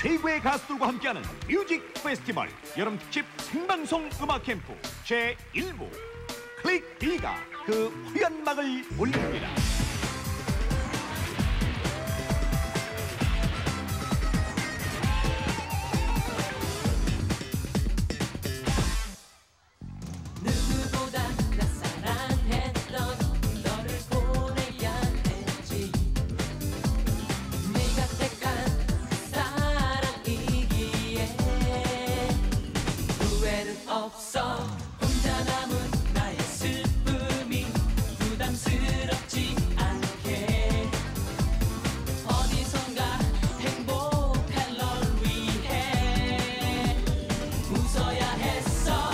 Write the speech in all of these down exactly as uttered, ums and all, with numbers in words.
최고의 가수들과 함께하는 뮤직 페스티벌 여름 특집 생방송 음악 캠프 제일 부 클릭 D가 그 화려한 막을 올립니다. 없어 혼자 남은 나의 슬픔이 부담스럽지 않게 어디선가 행복할 널 위해 웃어야 했어.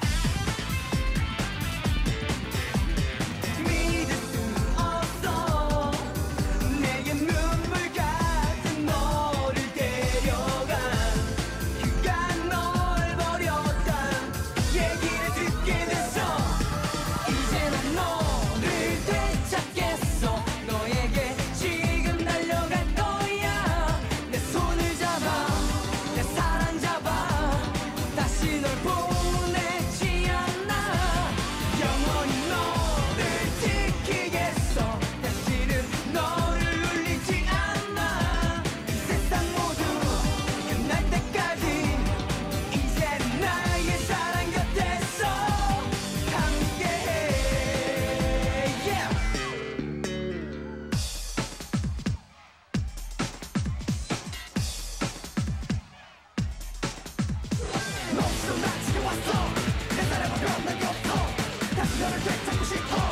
믿을 수 없어 내게 눈물 같은 너를 데려간 그가 널 버렸다 얘기를 듣게 됐어. 이제 난 너를 되찾겠어. 너에게 지금 달려갈 거야. 내 손을 잡아 내 사랑 잡아 다시 널 보내지 않아. 영원히 너를 지키겠어. 다시는 너를 울리지 않아. 이 세상 모두 끝날 때까지 이제 나의 사랑 곁에서 함께해. Yeah. 너 없어 나 지금 왔어. 내 사랑은 변한 게 없어. 다시 너를 되찾고 싶어.